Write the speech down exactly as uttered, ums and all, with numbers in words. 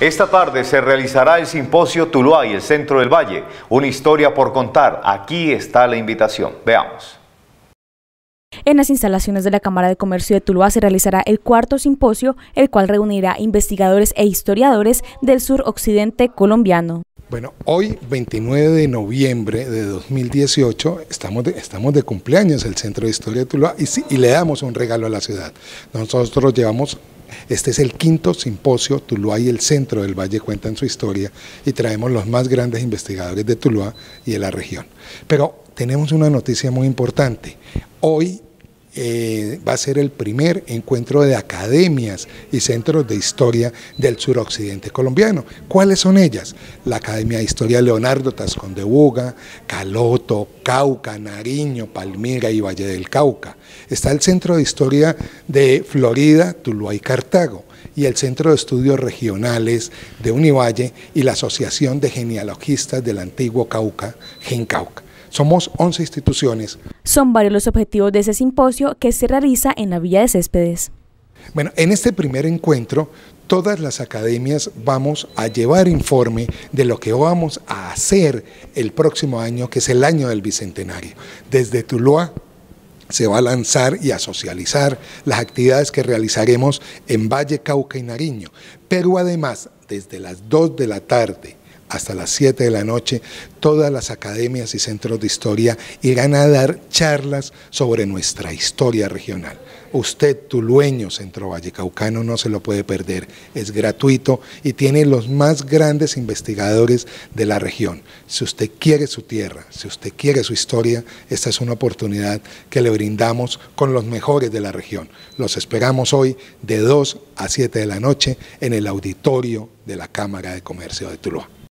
Esta tarde se realizará el simposio Tuluá y el Centro del Valle, una historia por contar. Aquí está la invitación. Veamos. En las instalaciones de la Cámara de Comercio de Tuluá se realizará el cuarto simposio, el cual reunirá investigadores e historiadores del suroccidente colombiano. Bueno, hoy, veintinueve de noviembre de dos mil dieciocho, estamos de, estamos de cumpleaños el Centro de Historia de Tuluá y, y le damos un regalo a la ciudad. Nosotros llevamos, este es el quinto simposio, Tuluá y el Centro del Valle cuentan su historia, y traemos los más grandes investigadores de Tuluá y de la región. Pero tenemos una noticia muy importante. Hoy Eh, va a ser el primer encuentro de academias y centros de historia del suroccidente colombiano. ¿Cuáles son ellas? La Academia de Historia Leonardo Tascón de Buga, Caloto, Cauca, Nariño, Palmira y Valle del Cauca. Está el Centro de Historia de Florida, Tuluá y Cartago, y el Centro de Estudios Regionales de Univalle y la Asociación de Genealogistas del Antiguo Cauca, GenCauca. Somos once instituciones. Son varios los objetivos de ese simposio que se realiza en la Villa de Céspedes. Bueno, en este primer encuentro, todas las academias vamos a llevar informe de lo que vamos a hacer el próximo año, que es el año del Bicentenario. Desde Tuluá se va a lanzar y a socializar las actividades que realizaremos en Valle, Cauca y Nariño, pero además, desde las dos de la tarde hasta las siete de la noche, todas las academias y centros de historia irán a dar charlas sobre nuestra historia regional. Usted, tulueño, Centro Vallecaucano, no se lo puede perder, es gratuito y tiene los más grandes investigadores de la región. Si usted quiere su tierra, si usted quiere su historia, esta es una oportunidad que le brindamos con los mejores de la región. Los esperamos hoy de dos a siete de la noche en el auditorio de la Cámara de Comercio de Tuluá.